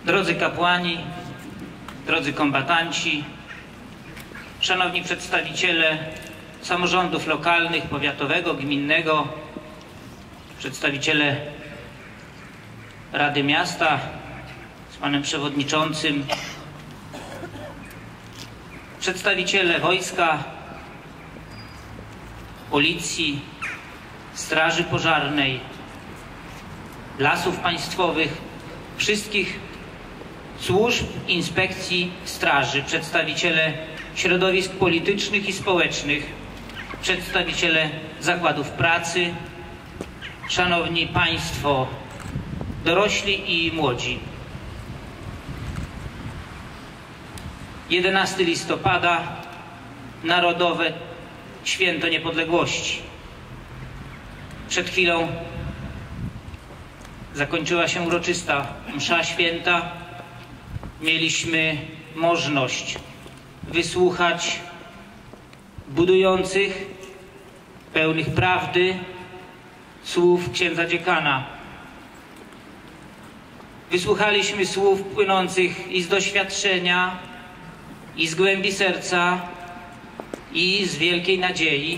Drodzy kapłani, drodzy kombatanci, szanowni przedstawiciele samorządów lokalnych, powiatowego, gminnego, przedstawiciele Rady Miasta z panem przewodniczącym, przedstawiciele wojska, policji, straży pożarnej, lasów państwowych, wszystkich służb, inspekcji, straży, przedstawiciele środowisk politycznych i społecznych, przedstawiciele zakładów pracy, szanowni państwo, dorośli i młodzi. 11 listopada, Narodowe Święto Niepodległości. Przed chwilą zakończyła się uroczysta msza święta. Mieliśmy możliwość wysłuchać budujących, pełnych prawdy słów księdza dziekana. Wysłuchaliśmy słów płynących i z doświadczenia, i z głębi serca, i z wielkiej nadziei,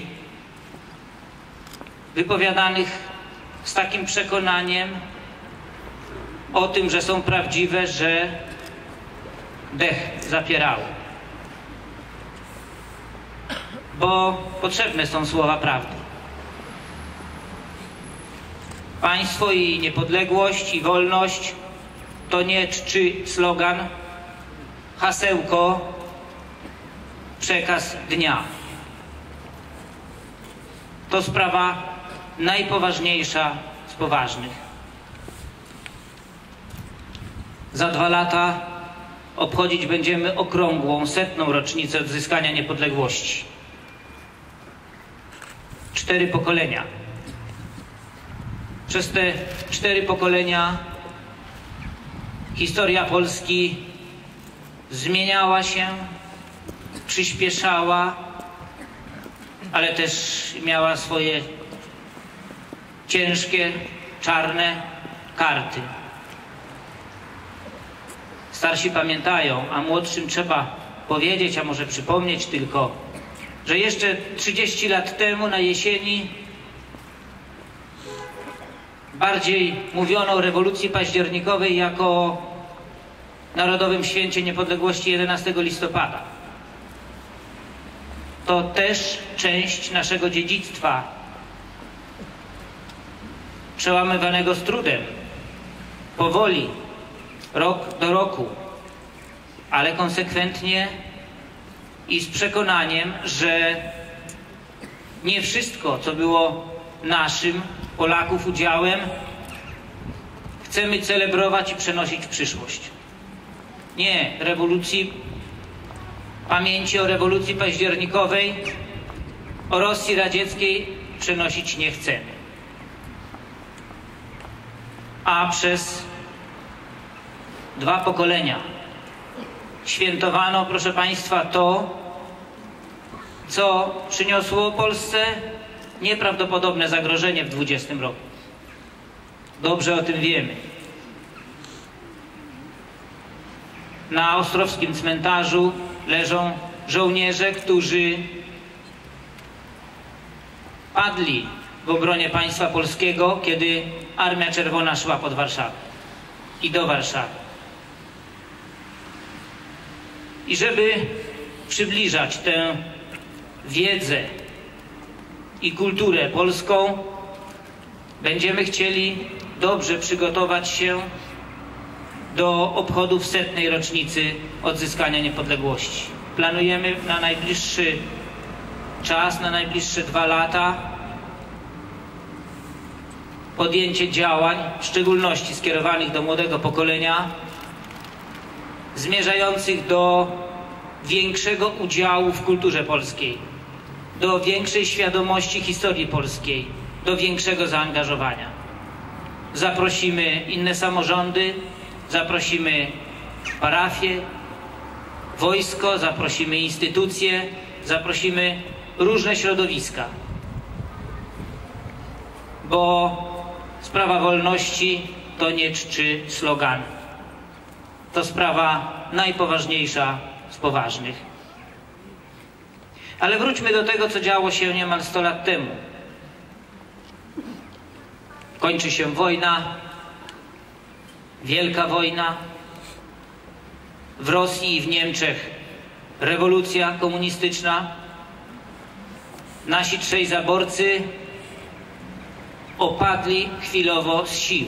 wypowiadanych z takim przekonaniem o tym, że są prawdziwe, że dech zapierało. Bo potrzebne są słowa prawdy. Państwo i niepodległość i wolność to nie czczy slogan, hasełko, przekaz dnia. To sprawa najpoważniejsza z poważnych. Za 2 lata obchodzić będziemy okrągłą 100. rocznicę odzyskania niepodległości. 4 pokolenia. Przez te 4 pokolenia historia Polski zmieniała się, przyspieszała, ale też miała swoje ciężkie, czarne karty. Starsi pamiętają, a młodszym trzeba powiedzieć, a może przypomnieć tylko, że jeszcze 30 lat temu na jesieni bardziej mówiono o rewolucji październikowej jako o Narodowym Święcie Niepodległości 11 listopada. To też część naszego dziedzictwa, przełamywanego z trudem, powoli, rok do roku, ale konsekwentnie i z przekonaniem, że nie wszystko, co było naszym, Polaków, udziałem, chcemy celebrować i przenosić w przyszłość. Nie, pamięci o rewolucji październikowej, o Rosji radzieckiej przenosić nie chcemy. A przez 2 pokolenia świętowano, proszę państwa, to, co przyniosło Polsce nieprawdopodobne zagrożenie w 20 roku. Dobrze o tym wiemy. Na ostrowskim cmentarzu leżą żołnierze, którzy padli w obronie państwa polskiego, kiedy Armia Czerwona szła pod Warszawę i do Warszawy. I żeby przybliżać tę wiedzę i kulturę polską, będziemy chcieli dobrze przygotować się do obchodów 100. rocznicy odzyskania niepodległości. Planujemy na najbliższy czas, na najbliższe 2 lata podjęcie działań, w szczególności skierowanych do młodego pokolenia, zmierzających do większego udziału w kulturze polskiej, do większej świadomości historii polskiej, do większego zaangażowania. Zaprosimy inne samorządy, zaprosimy parafie, wojsko, zaprosimy instytucje, zaprosimy różne środowiska. Bo sprawa wolności to nie czczy slogan. to sprawa najpoważniejsza z poważnych. Ale wróćmy do tego, co działo się niemal 100 lat temu. Kończy się wojna, wielka wojna. W Rosji i w Niemczech rewolucja komunistyczna. Nasi trzej zaborcy opadli chwilowo z sił.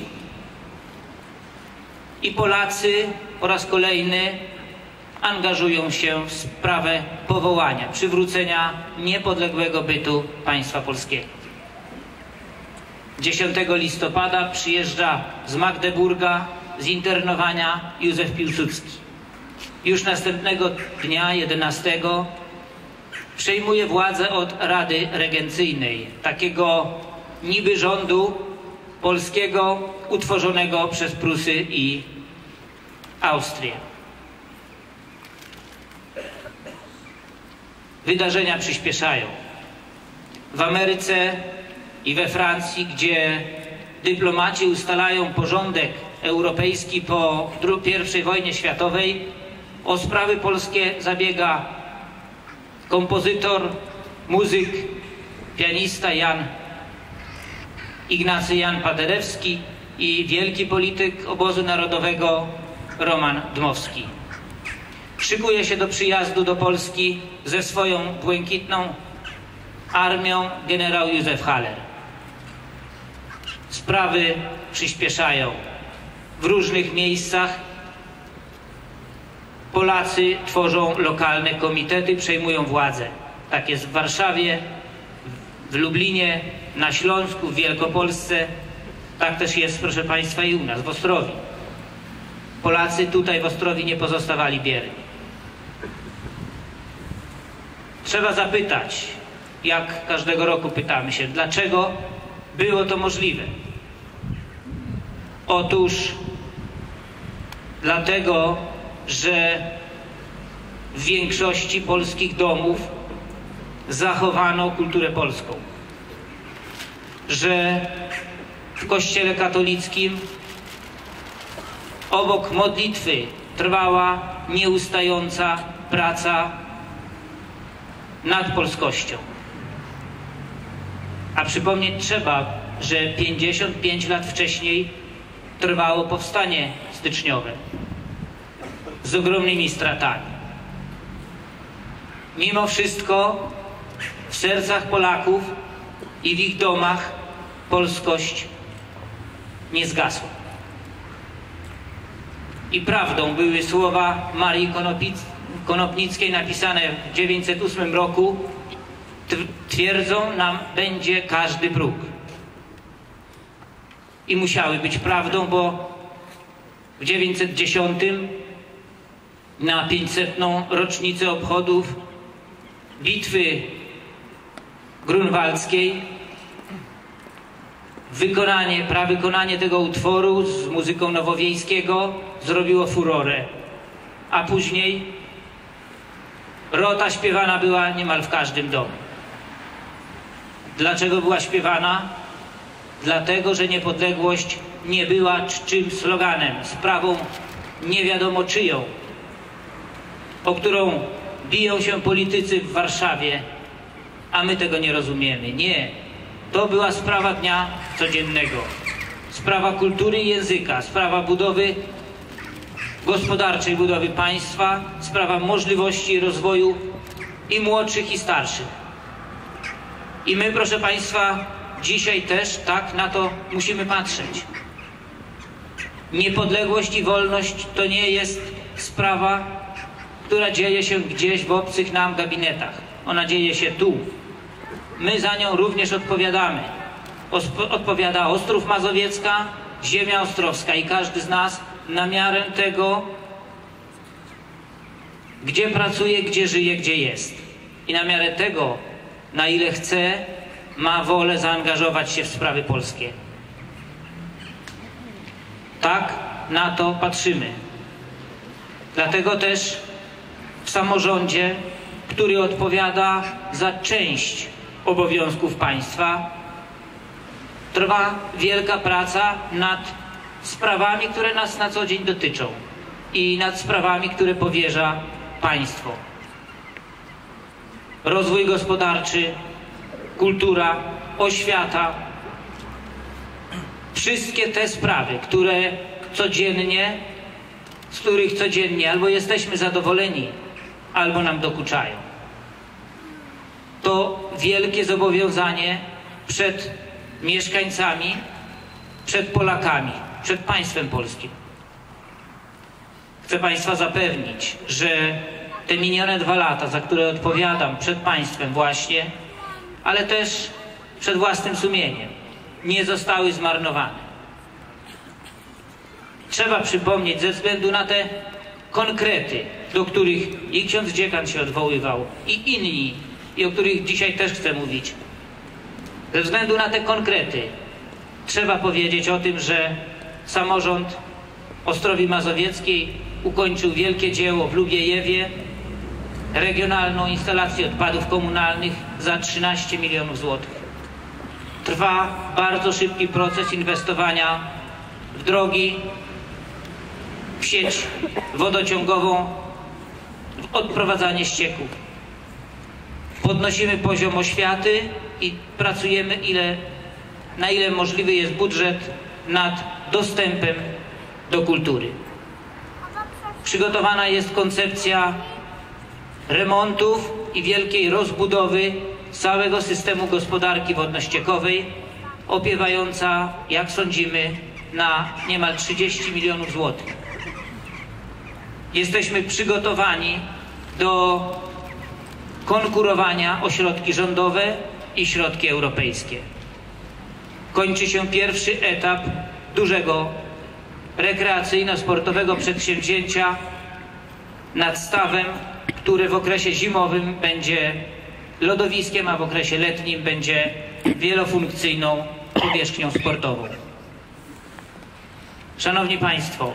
I Polacy po raz kolejny angażują się w sprawę powołania, przywrócenia niepodległego bytu państwa polskiego. 10 listopada przyjeżdża z Magdeburga z internowania Józef Piłsudski. Już następnego dnia, 11, przejmuje władzę od Rady Regencyjnej, takiego niby rządu polskiego utworzonego przez Prusy i Austrię. Wydarzenia przyspieszają. W Ameryce i we Francji, gdzie dyplomaci ustalają porządek europejski po I wojnie światowej, o sprawy polskie zabiega kompozytor, muzyk, pianista Ignacy Jan Paderewski i wielki polityk obozu narodowego Roman Dmowski. Szykuje się do przyjazdu do Polski ze swoją błękitną armią generał Józef Haller. Sprawy przyspieszają. W różnych miejscach Polacy tworzą lokalne komitety, przejmują władzę. Tak jest w Warszawie, w Lublinie, na Śląsku, w Wielkopolsce. Tak też jest, proszę Państwa, i u nas, w Ostrowi. Polacy tutaj w Ostrowi nie pozostawali bierni. Trzeba zapytać, jak każdego roku pytamy się, dlaczego było to możliwe. Otóż dlatego, że w większości polskich domów zachowano kulturę polską. Że w Kościele katolickim obok modlitwy trwała nieustająca praca nad polskością. A przypomnieć trzeba, że 55 lat wcześniej trwało powstanie styczniowe z ogromnymi stratami. Mimo wszystko w sercach Polaków i w ich domach polskość nie zgasła. I prawdą były słowa Marii Konopnickiej napisane w 908 roku: twierdzą nam będzie każdy próg. I musiały być prawdą, bo w 910 na 500. rocznicę obchodów bitwy grunwaldzkiej prawykonanie tego utworu z muzyką Nowowiejskiego zrobiło furorę. A później rota śpiewana była niemal w każdym domu. Dlaczego była śpiewana? Dlatego, że niepodległość nie była czczym sloganem, sprawą nie wiadomo czyją, o którą biją się politycy w Warszawie, a my tego nie rozumiemy. Nie. To była sprawa dnia codziennego. Sprawa kultury i języka, sprawa budowy gospodarczej, budowy państwa, sprawa możliwości rozwoju i młodszych, i starszych. I my, proszę Państwa, dzisiaj też tak na to musimy patrzeć. Niepodległość i wolność to nie jest sprawa, która dzieje się gdzieś w obcych nam gabinetach. Ona dzieje się tu. My za nią również odpowiadamy. Odpowiada Ostrów Mazowiecka, ziemia ostrowska i każdy z nas na miarę tego, gdzie pracuje, gdzie żyje, gdzie jest. I na miarę tego, na ile chce, ma wolę zaangażować się w sprawy polskie. Tak na to patrzymy. Dlatego też w samorządzie, który odpowiada za część obowiązków państwa, trwa wielka praca nad sprawami, które nas na co dzień dotyczą. i nad sprawami, które powierza państwo. Rozwój gospodarczy, kultura, oświata, wszystkie te sprawy, z których codziennie albo jesteśmy zadowoleni, albo nam dokuczają. To wielkie zobowiązanie przed mieszkańcami, przed Polakami, przed państwem polskim. Chcę państwa zapewnić, że te minione 2 lata, za które odpowiadam przed państwem właśnie, ale też przed własnym sumieniem, nie zostały zmarnowane. Trzeba przypomnieć, ze względu na te konkrety, do których i ksiądz dziekan się odwoływał, i inni, i o których dzisiaj też chcę mówić. Ze względu na te konkrety trzeba powiedzieć o tym, że samorząd Ostrowi Mazowieckiej ukończył wielkie dzieło w Lubiejewie, regionalną instalację odpadów komunalnych za 13 milionów złotych. Trwa bardzo szybki proces inwestowania w drogi, w sieć wodociągową, w odprowadzanie ścieków. Podnosimy poziom oświaty i pracujemy, na ile możliwy jest budżet, nad dostępem do kultury. Przygotowana jest koncepcja remontów i wielkiej rozbudowy całego systemu gospodarki wodno-ściekowej, opiewająca, jak sądzimy, na niemal 30 milionów złotych. Jesteśmy przygotowani do konkurowania o środki rządowe i środki europejskie. Kończy się pierwszy etap dużego rekreacyjno-sportowego przedsięwzięcia nad stawem, które w okresie zimowym będzie lodowiskiem, a w okresie letnim będzie wielofunkcyjną powierzchnią sportową. Szanowni Państwo,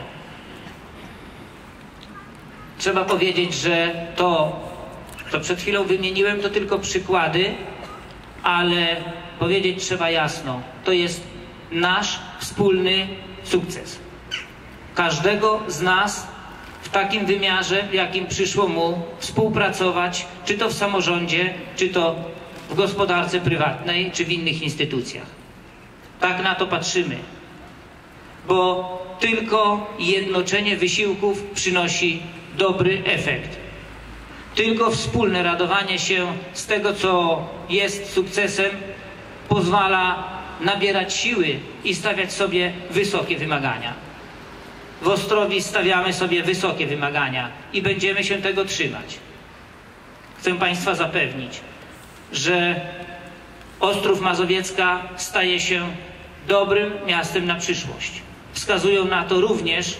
trzeba powiedzieć, że to, co przed chwilą wymieniłem, to tylko przykłady, ale powiedzieć trzeba jasno, to jest nasz wspólny sukces. Każdego z nas w takim wymiarze, w jakim przyszło mu współpracować, czy to w samorządzie, czy to w gospodarce prywatnej, czy w innych instytucjach. Tak na to patrzymy, bo tylko jednoczenie wysiłków przynosi dobry efekt. Tylko wspólne radowanie się z tego, co jest sukcesem, pozwala nabierać siły i stawiać sobie wysokie wymagania. W Ostrowi stawiamy sobie wysokie wymagania i będziemy się tego trzymać. Chcę Państwa zapewnić, że Ostrów Mazowiecka staje się dobrym miastem na przyszłość. Wskazują na to również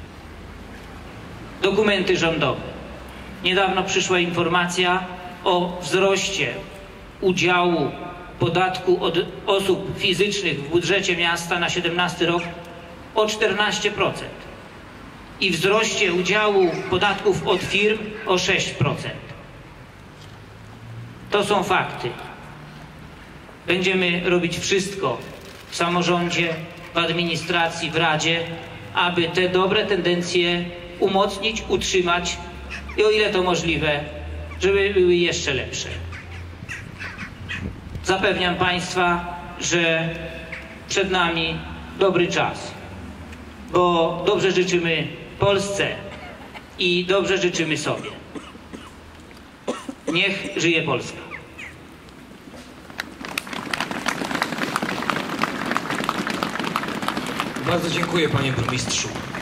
dokumenty rządowe. Niedawno przyszła informacja o wzroście udziału podatku od osób fizycznych w budżecie miasta na 2017 rok o 14% i wzroście udziału podatków od firm o 6%. To są fakty. Będziemy robić wszystko w samorządzie, w administracji, w Radzie, aby te dobre tendencje umocnić, utrzymać i o ile to możliwe, żeby były jeszcze lepsze. Zapewniam Państwa, że przed nami dobry czas, bo dobrze życzymy Polsce i dobrze życzymy sobie. Niech żyje Polska. Bardzo dziękuję, panie burmistrzu.